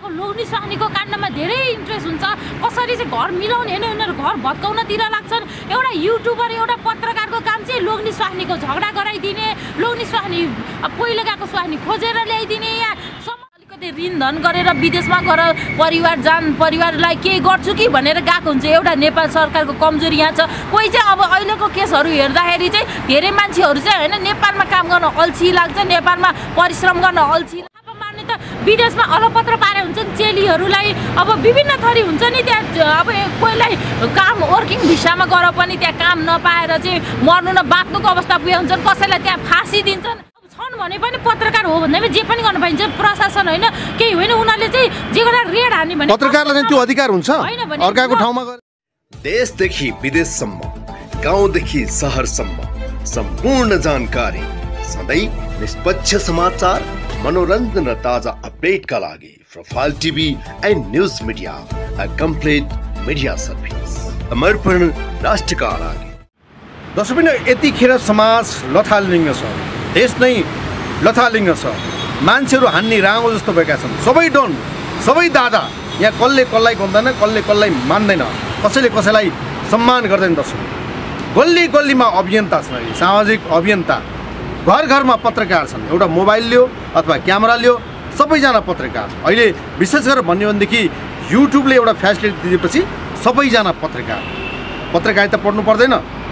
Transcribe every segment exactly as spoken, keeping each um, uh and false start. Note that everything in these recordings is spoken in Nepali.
लोग्ने स्वास्नीको काण्डमा धेरै इन्ट्रेस्ट हुन्छ कसरी चाहिँ घर मिलाउने होइन उनीहरू घर भत्काउनतिर लाग्छन् एउटा युट्युबर एउटा पत्रकारको काम चाहिँ लोग्ने स्वास्नीको झगडा गराइदिने लोग्ने स्वास्नी पहिलो गएको स्वास्नी खोजेर ल्याइदिने या अलिकति ऋण धन गरेर विदेशमा गएर परिवार जान परिवारलाई केही गर्छु कि भनेर गएको हुन्छ एउटा नेपाल सरकारको कमजोरी यहाँ छ कोही चाहिँ अब अहिलेको केसहरू हेर्दाखेरि चाहिँ धेरै मान्छेहरू चाहिँ होइन नेपालमा काम गर्न अल्छी लाग्छ नेपालमा परिश्रम गर्न अल्छी विदेशमा अलपत्र पारे हुन्छन् चेलीहरूलाई अब विभिन्न थरी हुन्छ नि त्यहाँ अब कोहीलाई काम वर्किङ भिसामा गएर पनि त्यहाँ काम नपाएर चाहिँ मर्नु न बाँच्नुको अवस्था पुगे हुन्छन् कसैलाई त्यहाँ फाँसी दिन्छन् छन् भने पनि पत्रकार हो भन्दैमा जे पनि गर्न पाइन्छ प्रशासन होइन केही होइन उनीहरूले चाहिँ जे गरेर रेड हान्ने भने पत्रकारलाई चाहिँ त्यो अधिकार हुन्छ अर्काको ठाउँमा गएर देशदेखि विदेशसम्म गाउँदेखि सहरसम्म सम्पूर्ण जानकारी सधैँ निष्पक्ष समाचार मनोरञ्जन र ताजा अपडेटका लागि profile TV and news media a complete media service समर्पण राष्ट्रका लागि। दर्शकबिन यतिखेर समाज लथालिङ्ग छ देश नै लथालिङ्ग छ मान्छेहरू हान्ने राँगो जस्तो भएका छन् सबै डन सबै दादा यहाँ कसले कसलाई भन्दैन कसले कसलाई मान्दैन कसैले कसैलाई सम्मान गर्दैन। दर्शक गल्ली गल्लीमा अभियन्ता छन् सामाजिक अभियन्ता घर घरमा पत्रकार छन् एउटा मोबाइल लियो अथवा क्यामेरा लियो सबैजना पत्रकार अहिले विशेष गरेर भन्ने भनेदेखि युट्युबले एउटा फेसिलिटी दिएपछि सबैजना पत्रकार पत्रकारिता पढ्नु पर्दैन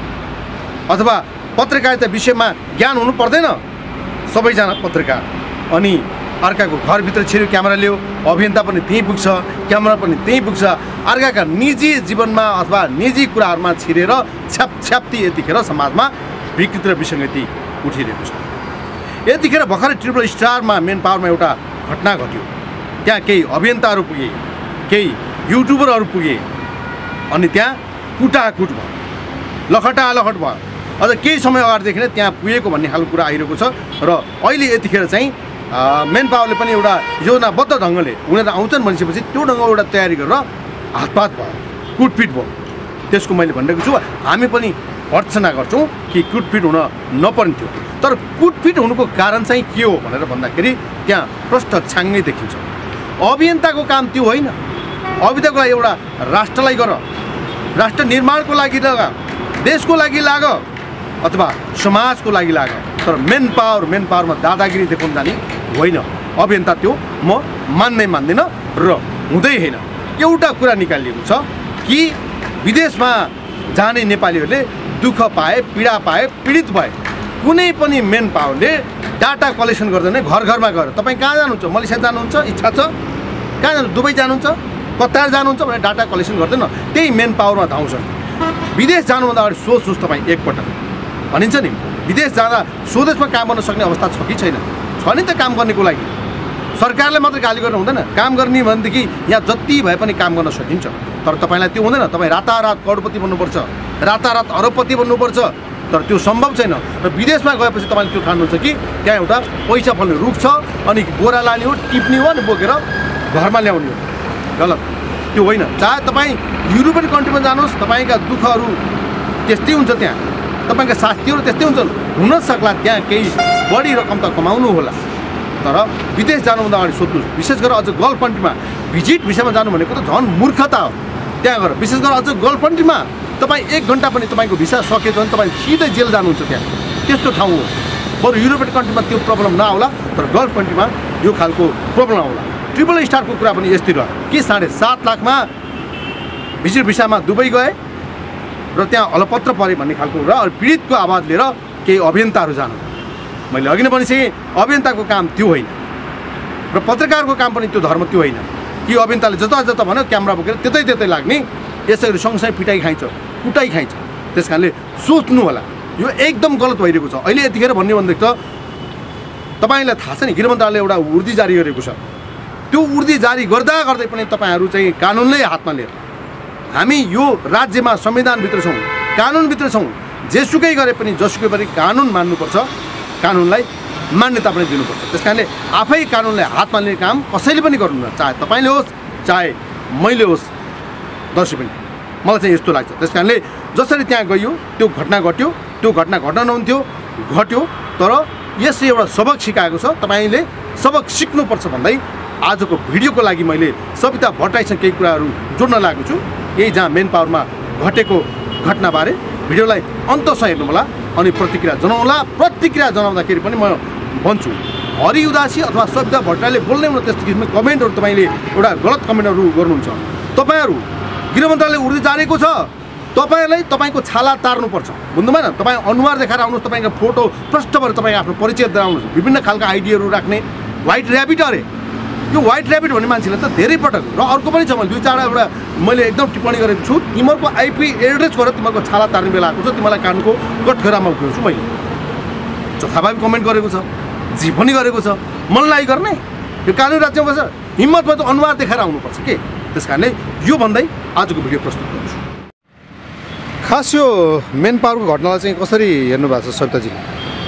अथवा पत्रकारिता विषयमा ज्ञान हुनु पर्दैन सबैजना पत्रकार अनि अर्काको घरभित्र छिर्यो क्यामेरा लियो अभियन्ता पनि त्यहीँ पुग्छ क्यामेरा पनि त्यहीँ पुग्छ अर्काका निजी जीवनमा अथवा निजी कुराहरूमा छिरेर छ्याप छ्याप्ती यतिखेर समाजमा विकृति र विसङ्गति उठिरहेको छ। यतिखेर भर्खरै ट्रिपल स्टारमा मेन पावरमा एउटा घटना घट्यो त्यहाँ केही अभियन्ताहरू पुगे केही युट्युबरहरू पुगे अनि त्यहाँ कुटाकुट भयो लखटा लखट भयो अझ केही समय अगाडिदेखि नै त्यहाँ पुगेको भन्ने खालको कुरा आइरहेको छ र अहिले यतिखेर चाहिँ मेन पावरले पनि एउटा योजनाबद्ध ढङ्गले उनीहरू आउँछन् भनिसकेपछि त्यो ढङ्गको एउटा तयारी गरेर हातपात भयो कुटपिट भयो त्यसको मैले भनिरहेको छु हामी पनि भर्त्सना गर्छौँ कि कुटपिट हुन नपर्ने तर कुटपिट हुनुको कारण चाहिँ के हो भनेर भन्दाखेरि त्यहाँ प्रष्ट छाङ्गै देखिन्छ। अभियन्ताको काम त्यो होइन अभियन्ताको लागि एउटा राष्ट्रलाई गर राष्ट्र निर्माणको लागि लग देशको लागि लाग अथवा समाजको लागि लाग तर मेन पावर मेन पावरमा दादागिरी देखाउन जाने होइन अभियन्ता त्यो म मान्नै मान्दिनँ र हुँदै होइन। एउटा कुरा निकालिएको छ कि विदेशमा जाने नेपालीहरूले दुःख पाए पीडा पाए पीडित भए कुनै पनि मेन पावरले डाटा कलेक्सन गर्दैन घर घरमा गएर तपाईँ कहाँ जानुहुन्छ मलेसिया जानुहुन्छ इच्छा छ कहाँ जानु दुबई जानुहुन्छ कतार जानुहुन्छ भनेर डाटा कलेक्सन गर्दैन त्यही मेन पावरमा धाउँछन्। विदेश जानुभन्दा अगाडि सोच्नुहोस् तपाईँ एकपटक भनिन्छ नि विदेश जाँदा स्वदेशमा काम गर्न सक्ने अवस्था छ कि छैन छ नि त काम गर्नेको लागि सरकारले मात्रै गाली गर्नु हुँदैन काम गर्ने भनेदेखि यहाँ जति भए पनि काम गर्न सकिन्छ तर तपाईँलाई त्यो हुँदैन तपाईँ रातारात करोडपति बन्नुपर्छ रातारात अरबपति बन्नुपर्छ तर त्यो सम्भव छैन र विदेशमा गएपछि तपाईँले त्यो ठान्नुहुन्छ कि त्यहाँ एउटा पैसा फल्ने रुख छ अनि गोरा लाने हो टिप्ने हो अनि बोकेर घरमा ल्याउने हो गलत त्यो होइन। चाहे तपाईँ युरोपियन कन्ट्रीमा जानुहोस् तपाईँका दुःखहरू त्यस्तै हुन्छ त्यहाँ तपाईँका शास्तिहरू त्यस्तै हुन्छन् हुनसक्ला त्यहाँ केही बढी रकम त कमाउनु होला तर विदेश जानुभन्दा अगाडि सोध्नुहोस् विशेष गरेर अझ गल्फ कन्ट्रीमा भिजिट भिसामा जानु भनेको त झन् मूर्खता हो। त्यहाँ गएर विशेष गरेर अझ गल्फ कन्ट्रीमा तपाईँ एक घन्टा पनि तपाईँको भिसा सकेछ भने तपाईँ सिधै जेल जानुहुन्छ त्यहाँ त्यस्तो ठाउँ हो। बरु युरोपियन कन्ट्रीमा त्यो प्रब्लम नआउला तर गल्फ कन्ट्रीमा यो खालको प्रब्लम आउला। ट्रिपल स्टारको कुरा पनि यस्तै रह्यो कि साढे सात लाखमा भिजिट भिसामा दुबई गए र त्यहाँ अलपत्र परे भन्ने खालको र पीडितको आवाज लिएर केही अभियन्ताहरू जानु मैले अघि नै भनिसकेँ अभियन्ताको काम त्यो होइन र पत्रकारको काम पनि त्यो धर्म त्यो होइन कि अभियन्ताले जता जता भन्यो क्यामेरा बोकेर त्यतै त्यतै लाग्ने यसरी सँगसँगै पिटाइ खाइन्छ कुटाइ खाइन्छ त्यस कारणले सोच्नु होला यो एकदम गलत भइरहेको छ। अहिले यतिखेर भन्ने भनेदेखि त तपाईँलाई थाहा छ नि गृह मन्त्रालयले एउटा उर्दी जारी गरेको छ त्यो उर्दी जारी गर्दा गर्दै पनि तपाईँहरू चाहिँ कानुनलाई हातमा लिएर हामी यो राज्यमा संविधानभित्र छौँ कानुनभित्र छौँ जेसुकै गरे पनि जसुकै पनि कानुन मान्नुपर्छ कानुनलाई मान्यता पनि दिनुपर्छ। त्यस कारणले आफै कानुनलाई हातमा लिने काम कसैले पनि गर्नुहुन्न चाहे तपाईँले होस् चाहे मैले होस् दर्शक पनि मलाई चाहिँ यस्तो लाग्छ। त्यस कारणले जसरी त्यहाँ गइयो त्यो घटना घट्यो त्यो घटना घट्न नहुन्थ्यो घट्यो तर यसले एउटा सबक सिकाएको छ तपाईँले सबक सिक्नुपर्छ भन्दै आजको भिडियोको लागि मैले सविता भट्टराईसँग केही कुराहरू जोड्न लागेको छु। यही जहाँ मेन पावरमा घटेको घटनाबारे भिडियोलाई अन्तसम्म हेर्नु होला अनि प्रतिक्रिया जनाउला। प्रतिक्रिया जनाउँदाखेरि पनि म भन्छु हरि उदासी अथवा सविता भट्टराईले बोल्ने हुन त्यस्तो किसिमको कमेन्टहरू तपाईँले एउटा गलत कमेन्टहरू गर्नुहुन्छ। तपाईँहरू गृह मन्त्रालय उड्दै जानेको छ, तपाईँलाई तपाईँको छाला तार्नुपर्छ बुझ्नु भएन। तपाईँ अनुहार देखाएर आउनुहोस्, तपाईँको फोटो प्रष्ट भएर तपाईँ आफ्नो परिचय दिएर आउनुहोस्। विभिन्न खालका आइडीहरू राख्ने व्हाइट ऱ्याबिट अरे यो व्हाइट ऱ्याबिट भन्ने मान्छेले त धेरै पटक र अर्को पनि छ मैले दुई चारवटा एउटा मैले एकदम टिप्पणी गरेको छु। तिमीहरूको आइपी एड्रेस गरेर तिमीहरूको छाला तार्ने बेला आएको छ, तिमीलाई कानको कठघरामा उठ्यो छु मैले। जथाभावी कमेन्ट गरेको छ, जी पनि गरेको छ, मनलाई गर्ने यो कानुनी राज्यमा बस्छ। हिम्मत भयो त अनुहार देखाएर आउनुपर्छ के। त्यस कारणले यो भन्दै आजको भिडियो प्रस्तुत गर्छु। खास यो मेन पावरको घटनालाई चाहिँ कसरी हेर्नु भएको छ सविताजीले?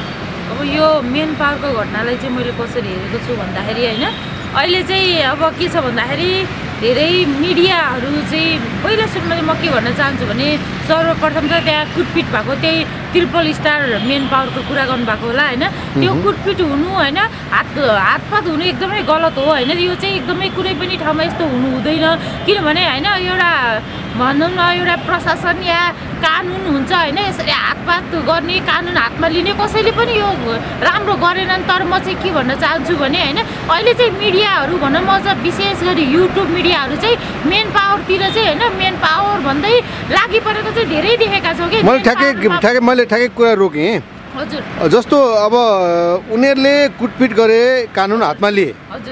अब यो मेन पावरको घटनालाई चाहिँ मैले कसरी हेरेको छु भन्दाखेरि होइन अहिले चाहिँ अब के छ भन्दाखेरि धेरै मिडियाहरू चाहिँ पहिला सुरुमा चाहिँ म के भन्न चाहन्छु भने सर्वप्रथम त त्यहाँ कुटपिट भएको त्यही ट्रिपल स्टार मेन पावरको कुरा गर्नुभएको होला होइन। त्यो कुटपिट हुनु होइन हात हातपात हुनु एकदमै गलत हो होइन। यो चाहिँ एकदमै कुनै पनि ठाउँमा यस्तो हुनु हुँदैन किनभने होइन एउटा भनौँ न एउटा प्रशासन या कानुन हुन्छ होइन यसरी हातपात गर्ने कानुन हातमा लिने कसैले पनि यो राम्रो गरेनन्। तर म चाहिँ के भन्न चाहन्छु भने होइन अहिले चाहिँ मिडियाहरू भनौँ अझ विशेष गरी युट्युब मिडियाहरू चाहिँ मेन पावरतिर चाहिँ होइन मेन पावर भन्दै लागि परेको चाहिँ धेरै देखेका छौँ कि। मैले ठ्याक्कै ठ्याक्कै मैले ठ्याक्कै कुरा रोकेँ हजुर। जस्तो अब उनीहरूले कुटपिट गरे कानुन हातमा लिए हजुर।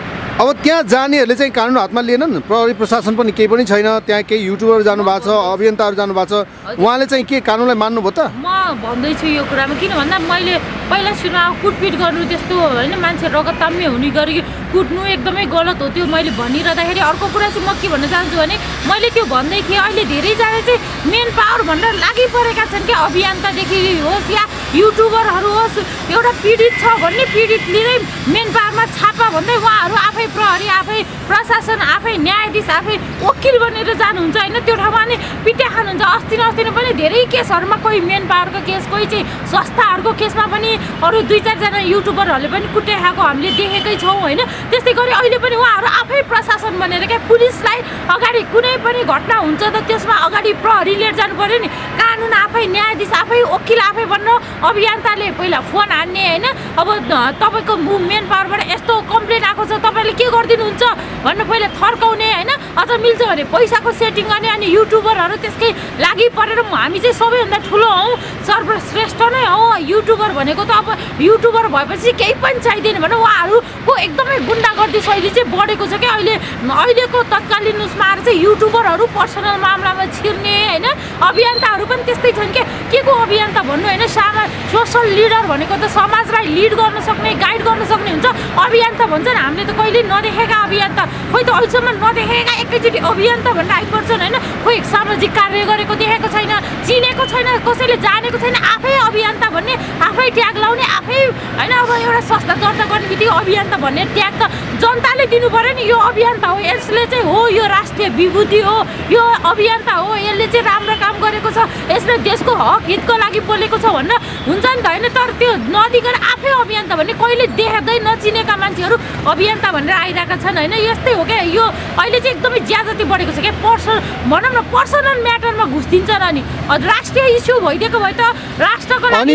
अब त्यहाँ जानेहरूले चाहिँ कानुन हातमा लिएनन्। प्रहरी प्रशासन पनि केही पनि छैन, त्यहाँ केही युट्युबर जानुभएको छ, अभियन्ताहरू जानुभएको छ, उहाँले चाहिँ के कानुनलाई मान्नुभयो त? म भन्दैछु यो कुरामा किन भन्दा मैले पहिला सुरुमा कुटपिट गर्नु त्यस्तो होइन मान्छे रगतताम्य हुने गरी कुट्नु एकदमै गलत हो त्यो मैले भनिरहँदाखेरि अर्को कुरा चाहिँ म के भन्न चाहन्छु भने मैले त्यो भन्दै थिएँ अहिले धेरैजना चाहिँ मेन पावर भनेर लागि परेका छन् क्या। अभियन्तादेखि होस् या युट्युबरहरू होस् एउटा पीडित छ भन्ने पीडित लिँदै मेन पावरमा छापा भन्दै उहाँहरू आफै प्रहरी आफै प्रशासन आफै न्यायाधीश आफै वकिल बनेर जानुहुन्छ होइन। त्यो ठाउँमा नि पिट्या खानुहुन्छ। अस्ति न अस्ति पनि धेरै केसहरूमा कोही मेन पावरको केस कोही चाहिँ संस्थाहरूको केसमा पनि अरू दुई चारजना युट्युबरहरूले पनि कुटे खाएको हामीले देखेकै छौँ होइन। त्यस्तै गरी अहिले पनि उहाँहरू आफै प्रशासन बनेर क्या पुलिसलाई अगाडि कुनै पनि घटना हुन्छ त त्यसमा अगाडि प्रहरी लिएर जानु पऱ्यो नि। कानुन आफै न्यायाधीश आफै वकिल आफै बन्न अभियन्ताले पहिला फोन हान्ने होइन। अब तपाईँको मेन पावरबाट यस्तो कम्प्लेन आएको छ तपाईँले के गरिदिनुहुन्छ भन्नु पहिला थर्काउने होइन। अझ मिल्छ भने पैसाको सेटिङ गर्ने अनि युट्युबरहरू त्यसकै लागि परेर हामी चाहिँ सबैभन्दा ठुलो हौँ सर्वश्रेष्ठ नै हौ। युट्युबर भनेको त अब युट्युबर भएपछि केही पनि चाहिँदैन भने उहाँहरूको एकदमै गुन्डागर्दी शैली चाहिँ बढेको छ क्या अहिले। अहिलेको तत्कालीन उसमा आएर चाहिँ युट्युबरहरू पर्सनल मामलामा छिर्ने होइन। अभियन्ताहरू पनि त्यस्तै छन् क्या। के को अभियन्ता भन्नु होइन सामा सोसल लिडर भनेको त समाजलाई लिड गर्न सक्ने गाइड गर्न सक्ने हुन्छ। अभियन्ता भन्छन् हामीले त कहिले नदेखेका अभियन्ता खोइ त अहिलेसम्म नदेखेका एकैचोटि अभियन्ता भनेर आइपर्छन् होइन। खोइ सामाजिक कार्य गरेको देखेको छैन, चिनेको छैन, कसैले जानेको छैन। आफै अभियन्ता भन्ने आफै ट्याग लाउने आफै होइन। अब एउटा संस्था दर्ता गर्ने बित्तिकै अभियन्ता भन्ने ट्याग त जनताले दिनु पऱ्यो नि। यो अभियन्ता हो यसले चाहिँ हो यो राष्ट्रिय विभूति हो यो अभियन्ता हो यसले चाहिँ राम्रो काम गरेको छ यसले देशको हक हितको लागि बोलेको छ भनेर हुन्छ नि त होइन। तर त्यो नदिकन आफै अभियन्ता भन्ने कहिले देख्दै नचिनेका मान्छेहरू अभियन्ता भनेर आइरहेका छन् होइन। यस्तै हो क्या यो अहिले चाहिँ एकदमै ज्यादती बढेको छ क्या। पर्सनल भनौँ न पर्सनल म्याटरमा घुस्दिन्छ र नि राष्ट्रिय इस्यु भइदिएको भए त राष्ट्रको लागि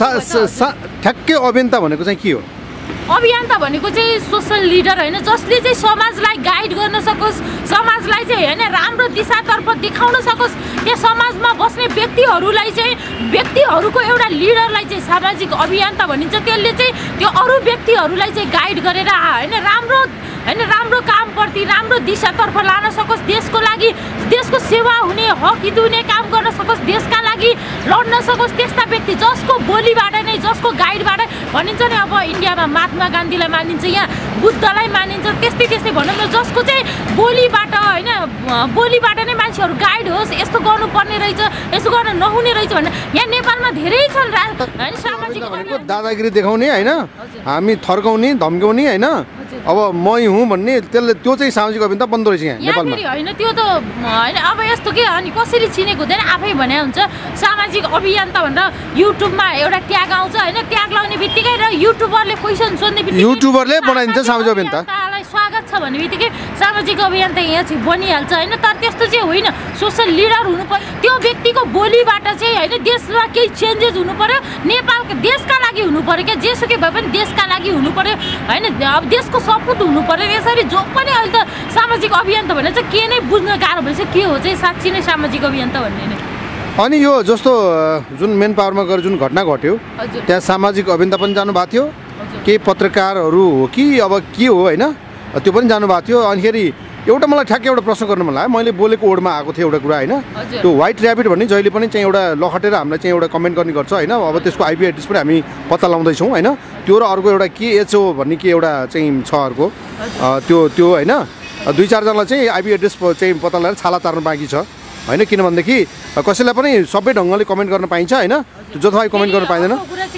ठ्याक्कै अभियन्ता भनेको चाहिँ के हो? अभियन्ता भनेको चाहिँ सोसल लिडर होइन जसले चाहिँ समाजलाई गाइड गर्न सकोस् समाजलाई चाहिँ होइन राम्रो दिशातर्फ देखाउन सकोस्। या समाजमा बस्ने व्यक्तिहरूलाई चाहिँ व्यक्तिहरूको एउटा लिडरलाई चाहिँ सामाजिक अभियन्ता भनिन्छ। त्यसले चाहिँ त्यो अरू व्यक्तिहरूलाई चाहिँ गाइड गरेर होइन राम्रो होइन राम्रो कामप्रति राम्रो दिशातर्फ लान सकोस्। देशको लागि देशको सेवा हुने हक हित हुने काम गर्न सकोस् देशका लागि लड्न सकोस्। त्यस्ता व्यक्ति जसको बोलीबाट नै जसको गाइडबाट भनिन्छ नि अब इन्डियामा महात्मा गान्धीलाई मानिन्छ यहाँ बुद्धलाई मानिन्छ त्यस्तै त्यस्तै भनौँ न जसको चाहिँ बोलीबाट होइन बोलीबाट नै मान्छेहरू गाइड होस् यस्तो गर्नुपर्ने रहेछ यस्तो गर्न नहुने रहेछ भनेर यहाँ नेपालमा धेरै छन् होइन सामाजिक दादागिरी देखाउने होइन हामी थर्काउने धम्काउने होइन अब मै हुँ भन्ने त्यसले त्यो चाहिँ सामाजिक अभियन्ता बन्द रहेछ यहाँ नेपालमा होइन। त्यो त होइन अब यस्तो के अनि कसरी चिनेको हुँदैन आफै भने हुन्छ सामाजिक अभियन्ता भनेर युट्युबमा एउटा ट्याग आउँछ होइन ट्याग लाउने बित्तिकै र युट्युबरले क्वेसन सोध्ने बित्तिकै युट्युबरले बनाइदिन्छ सामाजिक अभियन्ता स्वागत लाग्छ भन्ने बित्तिकै सामाजिक अभियन्ता यहाँ चाहिँ बनिहाल्छ होइन। तर त्यस्तो चाहिँ होइन, सोसल लिडर हुनु पर्यो। त्यो व्यक्तिको बोलीबाट चाहिँ होइन देशमा केही चेन्जेस हुनु पर्यो, नेपालको देशका लागि हुनु पर्यो क्या, जेसुकै भए पनि देशका लागि हुनु पर्यो होइन। अब देशको सपुत हुनु पर्यो। यसरी जो पनि अहिले त सामाजिक अभियन्ता भने चाहिँ के नै बुझ्न गाह्रो भएछ, के हो चाहिँ साँच्ची नै सामाजिक अभियन्ता भन्ने नै। अनि यो जस्तो जुन मेन पावरमा गएर जुन घटना घट्यो त्यहाँ सामाजिक अभियन्ता पनि जानुभएको थियो, केही पत्रकारहरू हो कि अब के हो होइन, त्यो पनि जानुभएको थियो। अनिखेरि एउटा मलाई ठ्याक्कै एउटा प्रश्न गर्नु मन लाग्यो, मैले बोलेको ओडमा आएको थियो एउटा कुरा होइन, त्यो व्हाइट ऱ्याबिट भन्ने जहिले पनि चाहिँ एउटा लखटेर हामीलाई चाहिँ एउटा कमेन्ट गर्ने गर्छ होइन। अब त्यसको आइपी एड्रेस पनि हामी पत्ता लगाउँदैछौँ होइन। त्यो र अर्को एउटा के एचओ भन्ने के एउटा चाहिँ छ अर्को त्यो त्यो होइन, दुई चारजनालाई चाहिँ आइपी एड्रेस चाहिँ पत्ता लगाएर छाला तार्नु बाँकी छ होइन। किनभनेदेखि कसैलाई पनि सबै ढङ्गले कमेन्ट गर्न पाइन्छ होइन, त्यो जथाभावी कमेन्ट गर्न पाइँदैन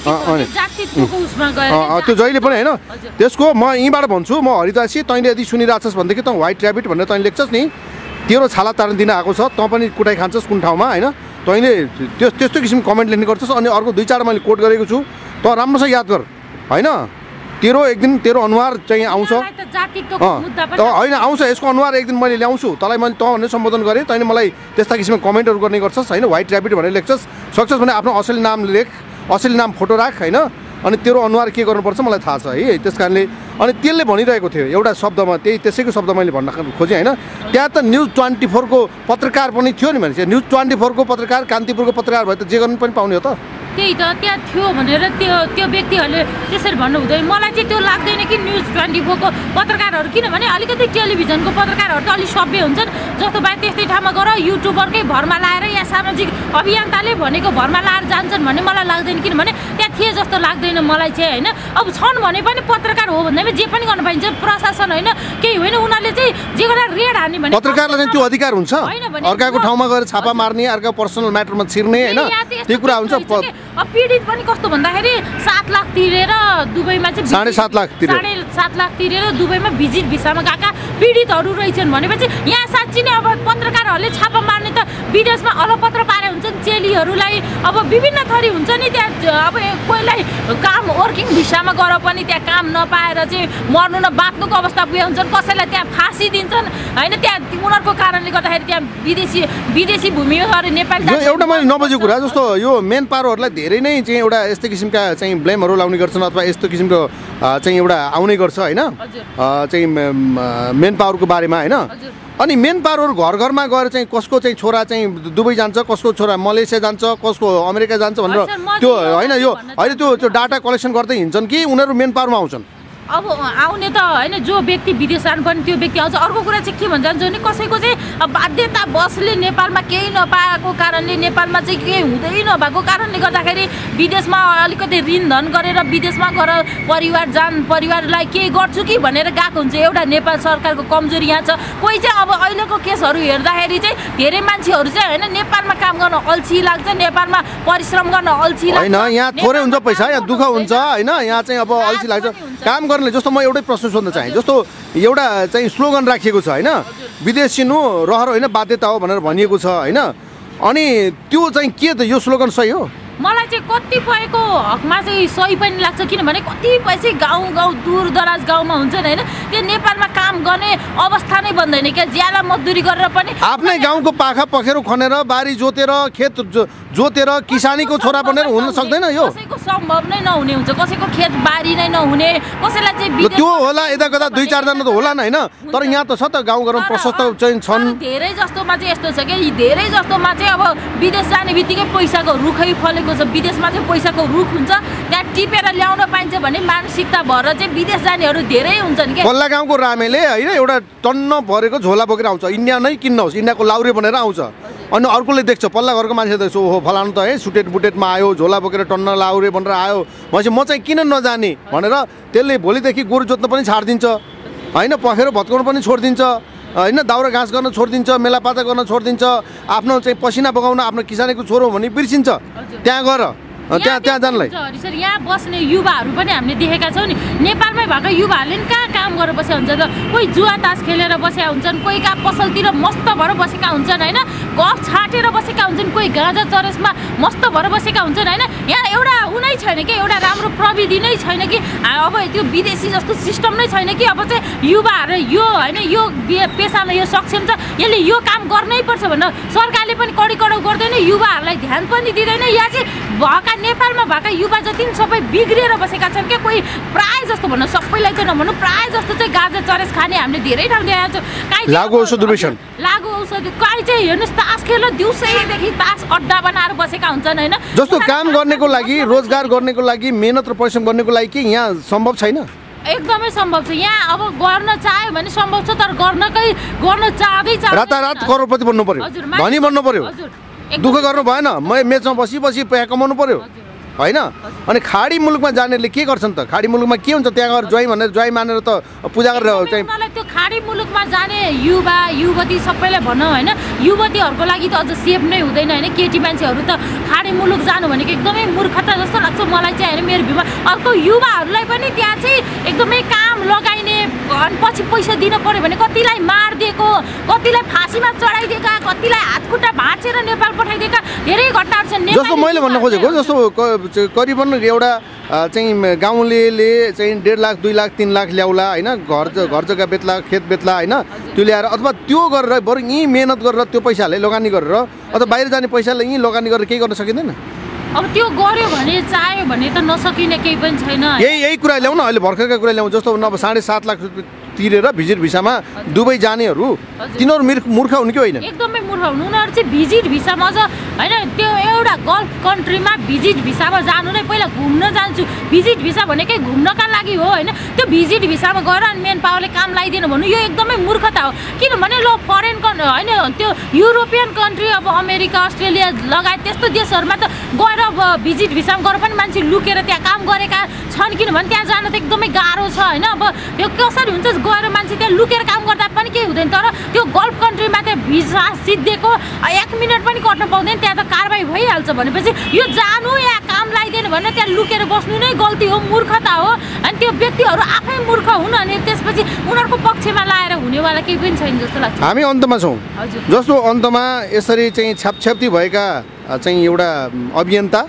त्यो जहिले पनि होइन। त्यसको म यहीँबाट भन्छु, म हरिदासी तैँले यदि सुनिरहेको छस् भनेदेखि त व्हाइट ऱ्याबिट भनेर तैँले लेख्छस् नि, तेरो छाला तार्न दिन आएको छ, तँ पनि कुटाइ खान्छस् कुन ठाउँमा होइन, तैँले त्यो त्यस्तो किसिमको कमेन्ट लेख्ने गर्छस्। अनि अर्को दुई चारवटा मैले कोट गरेको छु, तँ राम्रोसँग याद गर होइन। तेरो एक दिन तेरो अनुहार चाहिँ आउँछ होइन, आउँछ यसको अनुहार एक दिन मैले ल्याउँछु, तँलाई मैले तँ भनेर सम्बोधन गरेँ, तैँले मलाई त्यस्ता किसिमको कमेन्टहरू गर्ने गर्छस् होइन। व्हाइट ऱ्याबिट भनेर लेख्छस्, सक्छस् भने आफ्नो असली नाम लेख, असली नाम फोटो राख होइन। अनि तेरो अनुहार के गर्नुपर्छ मलाई थाहा छ है। त्यस कारणले अनि त्यसले भनिरहेको थियो एउटा शब्दमा, त्यही त्यसैको शब्द मैले भन्न खोजेँ होइन। त्यहाँ त न्युज ट्वेन्टी फोरको पत्रकार पनि थियो नि भनेपछि, न्युज ट्वेन्टी फोरको पत्रकार कान्तिपुरको पत्रकार भए त जे गर्नु पनि पाउने हो त। त्यही त त्यहाँ थियो भनेर त्यो त्यो व्यक्तिहरूले त्यसरी भन्नु हुँदैन। मलाई चाहिँ त्यो लाग्दैन कि न्युज ट्वेन्टी फोरको पत्रकारहरू, किनभने अलिकति टेलिभिजनको पत्रकारहरू त अलिक सभ्य हुन्छन्, जस्तो भाइ त्यस्तै ठाउँमा गएर युट्युबरकै भरमा लाएर या सामाजिक अभियन्ताले भनेको भरमा लाएर जान्छन् भन्ने मलाई लाग्दैन, किनभने त्यहाँ थिए जस्तो लाग्दैन मलाई चाहिँ होइन। अब छन् भने पनि पत्रकार हो भन्दैमा जे पनि गर्न पाइन्छ, प्रशासन होइन केही होइन, उनीहरूले चाहिँ जे गरेर रेड हान्ने भने पत्रकारलाई चाहिँ त्यो अधिकार हुन्छ, अर्काको ठाउँमा गएर छापा मार्ने, अर्काको पर्सनल म्याटरमा छिर्ने होइन, त्यो कुरा हुन्छ। अब पीडित पनि कस्तो भन्दाखेरि सात लाख तिरेर दुबईमा चाहिँ साढे सात लाख साढे सात लाख तिरेर दुबईमा भिजिट भिसामा गएका पीडितहरू रहेछन् भनेपछि यहाँ साँच्ची नै अब पत्रकारहरूले छापा मार्ने त विदेशमा अलपत्र पारे हुन्छन् चेलीहरूलाई। अब विभिन्न थरी हुन्छ नि त्यहाँ, अब कोहीलाई काम वर्किङ भिसामा गएर पनि त्यहाँ काम नपाएर चाहिँ मर्नु न बाँच्नुको अवस्था पुगे हुन्छन्, कसैलाई त्यहाँ फाँसी दिन्छन् होइन। त्यहाँ उनीहरूको कारणले गर्दाखेरि त्यहाँ विदेशी विदेशी भूमिमा गएर नेपाल एउटा मैले नबुझेको कुरा जस्तो यो मेन पावरहरूलाई धेरै नै चाहिँ एउटा यस्तै किसिमका चाहिँ ब्लेमहरू लाउने गर्छन् अथवा यस्तो किसिमको चाहिँ एउटा आउने गर्छ होइन चाहिँ मेन पावरको बारेमा होइन। अनि मेन पावरहरू घर घरमा गएर चाहिँ कसको चाहिँ छोरा चाहिँ दुबई जान्छ, कसको छोरा मलेसिया जान्छ, कसको अमेरिका जान्छ भनेर त्यो होइन, यो होइन त्यो त्यो डाटा कलेक्सन गर्दै हिँड्छन् कि उनीहरू मेन पावरमा आउँछन्? अब आउने त होइन, जो व्यक्ति विदेश जानु पनि त्यो व्यक्ति आउँछ। अर्को कुरा चाहिँ के भन्छ भने कसैको चाहिँ बाध्यता बसले नेपालमा केही नपाएको कारणले, नेपालमा चाहिँ केही हुँदै नभएको कारणले गर्दाखेरि विदेशमा अलिकति ऋण धन गरेर विदेशमा गएर परिवार जान परिवारलाई केही गर्छु कि भनेर गएको हुन्छ। एउटा नेपाल सरकारको कमजोरी यहाँ छ। कोही चाहिँ अब अहिलेको केसहरू हेर्दाखेरि चाहिँ धेरै मान्छेहरू चाहिँ होइन नेपालमा काम गर्न अल्छी लाग्छ, नेपालमा परिश्रम गर्न अल्छी लाग्छ होइन। यहाँ थोरै हुन्छ पैसा, यहाँ दुःख हुन्छ होइन, यहाँ चाहिँ अब अल्छी लाग्छ काम गर्नले। जस्तो म एउटै प्रश्न सोध्न चाहेँ, जस्तो एउटा चाहिँ स्लोगन राखिएको छ होइन, विदेशिनु रहर होइन बाध्यता हो भनेर भनिएको छ होइन। अनि त्यो चाहिँ के त यो स्लोगन सही हो? मलाई चाहिँ कतिपयको हकमा चाहिँ सही पनि लाग्छ, किनभने कतिपय चाहिँ गाउँ गाउँ दूर दराज गाउँमा हुन्छन् होइन, त्यो नेपालमा काम गर्ने अवस्था नै बन्दैन क्या, ज्याला मजदुरी गरेर पनि आफ्नै गाउँको पाखा पखेरो खनेर बारी जोतेर खेत जोतेर किसानीको छोरा बनेर हुन सक्दैन। यो कसैको सम्भव नै नहुने हुन्छ, कसैको खेत बारी नै नहुने, कसैलाई चाहिँ त्यो होला यता कता दुई चारजना त होला नि होइन, तर यहाँ त छ त गाउँघरमा प्रशस्त चाहिँ छन्। धेरै जस्तोमा चाहिँ यस्तो छ कि धेरै जस्तोमा चाहिँ अब विदेश जाने बित्तिकै पैसाको रुखै फलेको छ। विदेशमा चाहिँ पैसाको रुख हुन्छ, त्यहाँ टिपेर ल्याउन पाइन्छ भने मानसिकता भएर चाहिँ विदेश जानेहरू धेरै हुन्छन् कि। पल्ला गाउँको रामेले होइन एउटा टन्न भरेको झोला बोकेर आउँछ, इन्डिया नै किन्नुहोस्, इन्डियाको लाउरे बनेर आउँछ। अनि अर्कोले देख्छ, पल्ला घरको मान्छे देख्छ, ओहो फलानु त है सुटेट बुटेटमा आयो, झोला बोकेर टन्न लाउरे बनेर आयो, भनेपछि म चाहिँ किन नजाने भनेर त्यसले भोलिदेखि गोरु जोत्न पनि छाडिदिन्छ होइन, पखेरो भत्काउनु पनि छोडिदिन्छ होइन, दाउरा घाँस गर्न छोडिदिन्छ, मेलापाता गर्न छोडिदिन्छ, आफ्नो चाहिँ पसिना बगाउन आफ्नो किसानीको छोरो भने बिर्सिन्छ। त्यहाँ गएर त्यहाँ त्यहाँ जानलाई सर यहाँ बस्ने युवाहरू पनि हामीले देखेका छौँ नि नेपालमै भएको युवाहरूले नि कहाँ काम गरेर बसेका हुन्छन् त कोही जुवा तास खेलेर बसेका हुन्छन् कोही कहाँ पसलतिर मस्त भएर बसेका हुन्छन् होइन गफ छाटेर बसेका हुन्छन् कोही गाँजा चरसमा मस्त भएर बसेका हुन्छन् होइन यहाँ एउटा ऊ नै छैन कि एउटा राम्रो प्रविधि नै छैन कि अब त्यो विदेशी जस्तो सिस्टम नै छैन कि अब चाहिँ युवाहरू यो होइन यो पेसामा यो सक्षम छ यसले यो काम गर्नै पर्छ भनेर सरकारले पनि कडी कडाउ गर्दैन युवाहरूलाई ध्यान पनि दिँदैन यहाँ चाहिँ भएका नेपालमा भएका युवा जति पनि सबै बिग्रिएर बसेका छन् क्या कोही प्राय जस्तो भनौँ सबैलाई चाहिँ नभनौँ प्राय जस्तो चाहिँ गाजा चरेस खाने हामीले धेरै ठाउँ देखाएको छौँ लागु औषध दुर्व्यसन लागु औषध कहीँ चाहिँ हेर्नुहोस् तास खेल दिउँसैदेखि तास अड्डा बनाएर बसेका हुन्छन् होइन जस्तो काम गर्नेको लागि रोजगार गर्नेको लागि मेहनत र परिश्रम गर्नेको लागि के यहाँ सम्भव छैन एकदमै सम्भव छ यहाँ अब गर्न चाह्यो भने सम्भव छ तर गर्नकै गर्न चाहँदै चाह रातारात करोडपति बन्नु पर्यो धनी बन्नु पर्यो दुःख गर्नु भएन म मेचमा बसी बसी पैसा कमाउनु पर्यो होइन अनि खाडी मुलुकमा जानेले के गर्छन् त खाडी मुलुकमा के हुन्छ त्यहाँ गएर ज्वाइँ भनेर ज्वाइँ मानेर त पूजा गरेर चाहिँ मलाई त्यो खाडी मुलुकमा जाने युवा युवती सबैलाई भनौँ होइन युवतीहरूको लागि त अझ सेफ नै हुँदैन होइन केटी मान्छेहरू त खाडी मुलुक जानु भनेको एकदमै मूर्खता जस्तो लाग्छ मलाई चाहिँ होइन मेरो भ्यूमा अर्को युवाहरूलाई पनि त्यहाँ चाहिँ एकदमै काम लगाइने पछि पैसा दिनु पऱ्यो भने कतिलाई मारिदिएको कतिलाई फाँसीमा चढाइदिएका कतिलाई हातखुट्टा भाँचेर नेपाल पठाइदिएका धेरै घटनाहरू छन् जस्तो मैले भन्न खोजेको जस्तो करिबन एउटा चाहिँ गाउँलेले चाहिँ डेढ लाख दुई लाख तिन लाख ल्याउला होइन घर घर जग्गा बेच्ला खेत बेच्ला होइन त्यो ल्याएर अथवा त्यो गरेर बरु यहीँ मेहनत गरेर त्यो पैसाले लगानी गरेर अथवा बाहिर जाने पैसाले यहीँ लगानी गरेर केही गर्न सकिँदैन अब त्यो गर्यो भने चाह्यो भने त नसकिने केही पनि छैन यही यही कुरा ल्याउन अहिले भर्खरका कुरा ल्याउँ जस्तो अब साढे सात लाख रुपियाँ तिरेर भिजिट भिसामा दुबई जानेहरू तिनीहरू मूर्ख हुन् कि होइन एकदमै मूर्ख हुन् उनीहरू चाहिँ भिजिट भिसामा अझ होइन त्यो एउटा गल्फ कन्ट्रीमा भिजिट भिसामा जानु नै पहिला घुम्न जान्छु भिजिट भिसा भनेकै घुम्नका लागि हो होइन त्यो भिजिट भिसामा गएर अनि मेन पावरले काम लगाइदिनु भन्नु यो एकदमै मूर्खता हो किनभने ल फरेन कन् होइन त्यो युरोपियन कन्ट्री अब अमेरिका अस्ट्रेलिया लगायत त्यस्तो देशहरूमा त गएर अब भिजिट भिसामा गएर पनि मान्छे लुकेर त्यहाँ काम गरेका छन् किनभने त्यहाँ जान त एकदमै गाह्रो छ होइन अब यो कसरी हुन्छ गएर मान्छे त्यहाँ लुकेर काम गर्दा पनि केही हुँदैन तर त्यो गल्फ कन्ट्रीमा त्यहाँ भिसा सिद्धिएको एक मिनट पनि कट्न पाउँदैन त्यहाँ त कारबाही भइहाल्छ भनेपछि यो जानु या काम लगाइदिएन भने त्यहाँ लुकेर बस्नु नै गल्ती हो मूर्खता हो अनि त्यो व्यक्तिहरू आफै मूर्ख हुन् अनि त्यसपछि उनीहरूको पक्षमा लाएर हुनेवाला केही पनि छैन जस्तो लाग्छ हामी अन्तमा छौँ जस्तो अन्तमा यसरी चाहिँ छ्यापछ्याप्ती भएका चाहिँ एउटा अभियन्ता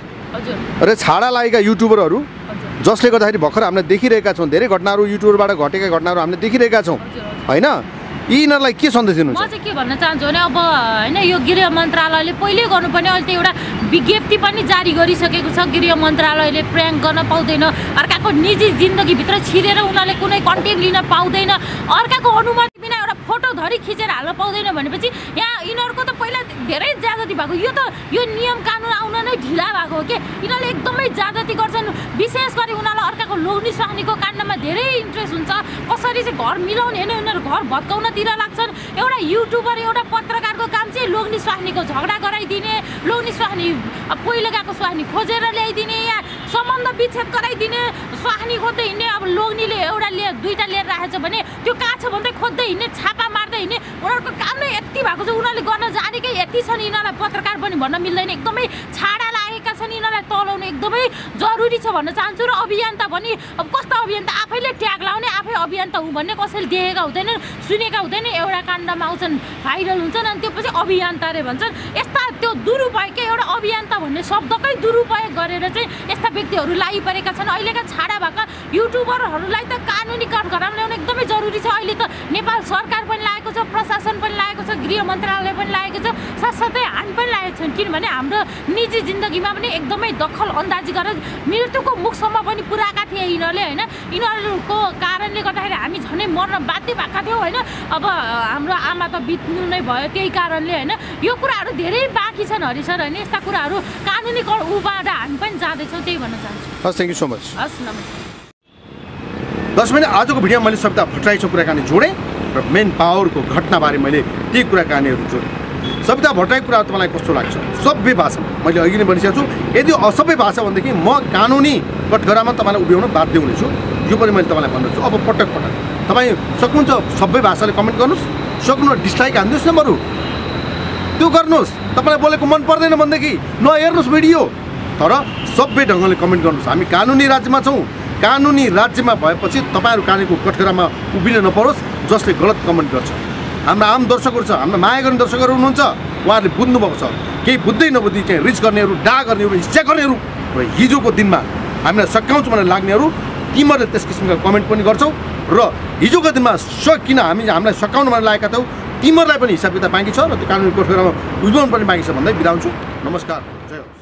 र छाडा लागेका युट्युबरहरू जसले गर्दाखेरि भर्खर हामीले देखिरहेका छौँ धेरै घटनाहरू युट्युबरबाट घटेका घटनाहरू हामीले देखिरहेका छौँ होइन यिनीहरूलाई के सन्देश दिनुहुन्छ म चाहिँ के भन्न चाहन्छु भने अब होइन यो गृह मन्त्रालयले पहिल्यै गर्नुपर्ने अहिले त एउटा विज्ञप्ति पनि जारी गरिसकेको छ गृह मन्त्रालयले प्र्याङ्क गर्न पाउँदैन अर्काको निजी जिन्दगीभित्र छिरेर उनीहरूले कुनै कन्टेन्ट लिन पाउँदैन अर्काको अनुमति बिना एउटा फोटो धरी खिचेर हाल्न पाउँदैन भनेपछि यहाँ यिनीहरूको त पहिला धेरै ज्यादती भएको यो त यो नियम कानुन आउन नै ढिला भएको हो कि यिनीहरूले एकदमै ज्यादती गर्छन् विशेष गरी उनीहरूलाई अर्काको लोग्नी स्वास्नीको काण्डमा धेरै इन्ट्रेस्ट हुन्छ कसरी चाहिँ घर मिलाउने होइन उनीहरू घर भत्काउनतिर लाग्छन् एउटा युट्युबर एउटा पत्रकारको काम चाहिँ लोग्नी स्वास्नीको झगडा गराइदिने लोग्नी स्वास्नी पहिलो गएको स्वास्नी खोजेर ल्याइदिने या सम्बन्ध विच्छेद गराइदिने स्वास्नी खोज्दै हिँड्ने अब लोग्नीले एउटा लिएर दुईवटा लिएर राखेको छ भने त्यो कहाँ छ भन्दै खोज्दै हिँड्ने छापा मार्दै हिँड्ने उनीहरूको काम नै यति भएको छ उनीहरूले गर्न जानेकै यति छन् यिनीहरूलाई पत्रकार पनि भन्न मिल्दैन एकदमै छाडा लागेका छन् यिनीहरूलाई तलाउनु एकदमै जरुरी छ भन्न चाहन्छु र अभियन्ता पनि अब कस्तो अभियन्ता आफैले ट्याग लाउने आफै अभियन्ता हुँ भन्ने कसैले देखेका हुँदैनन् सुनेका हुँदैन एउटा काण्डमा आउँछन् भाइरल हुन्छन् अनि त्यो पछि अभियन्ता रे भन्छन् यस्ता त्यो दुरुपयोग के एउटा अभियन्ता भन्ने शब्दकै दुरुपयोग गरेर चाहिँ यस्ता व्यक्तिहरू लागिपरेका छन् अहिलेका छाडा भएका युट्युबरहरूलाई त कानुनी कठघरामा ल्याउनु एकदमै जरुरी छ अहिले त नेपाल सरकार पनि लागेको छ प्रशासन पनि लागेको छ गृह मन्त्रालय पनि लागेको छ साथसाथै हामी पनि लागेको छौँ किनभने हाम्रो निजी जिन्दगीमा पनि एकदमै दखल अन्दाजी गरेर मृत्युको मुखसम्म पनि पुऱ्याएका थिए यिनीहरूले होइन यिनीहरूको कारणले गर्दाखेरि हामी झनै मर्न बाध्य भएका थियौँ होइन अब हाम्रो आमा त बित्नु नै भयो त्यही कारणले होइन यो कुराहरू धेरै बाँकी छन् हरि सर होइन यस्ता कुराहरू कानुनी उबाट हामी पनि जाँदैछौँ त्यही भन्न चाहन्छु हस् थ्याङ्क यू सो मच हस् नमस्कार दस मिनट आजको भिडियोमा मैले सविता भट्टराईको कुराकानी जोडेँ र मेन पावरको घटनाबारे मैले ती कुराकानीहरू जोडेँ सविता भट्टराई कुरा तपाईँलाई कस्तो लाग्छ सभ्य भाषा मैले अघि नै भनिसकेको छु यदि असभ्य भाषा भनेदेखि म कानुनी कठघरामा तपाईँलाई उभ्याउन बाध्य हुनेछु यो पनि मैले तपाईँलाई भन्दछु अब पटक पटक तपाईँ सक्नुहुन्छ सभ्य भाषाले कमेन्ट गर्नुहोस् सक्नु डिसलाइक हान्नुहोस् न बरु त्यो गर्नुहोस् तपाईँलाई बोलेको मन पर्दैन भनेदेखि नहेर्नुहोस् भिडियो तर सभ्य ढङ्गले कमेन्ट गर्नुहोस्। हामी कानुनी राज्यमा छौँ। कानुनी राज्यमा भएपछि तपाईँहरू कानुनीको कठघरामा उभिन नपरोस् जसले गलत कमेन्ट गर्छ। हाम्रा आम दर्शकहरू छ, हाम्रा माया गर्ने दर्शकहरू हुनुहुन्छ, उहाँहरूले बुझ्नुभएको छ। केही बुझ्दै नबुझ्दै चाहिँ रिच गर्नेहरू, डा गर्नेहरू, हिस्सा गर्नेहरू र हिजोको दिनमा हामीलाई सकाउँछ भनेर लाग्नेहरू तिमीहरूले त्यस किसिमका कमेन्ट पनि गर्छौ र हिजोको दिनमा स किन हामी हामीलाई सकाउनु भनेर लागेका थियौ तिमीहरूलाई पनि हिसाब किताब बाँकी छ र त्यो कानुनी कोठघरामा उभिनु पनि बाँकी छ भन्दै बिदा हुन्छु। नमस्कार, जय होस्।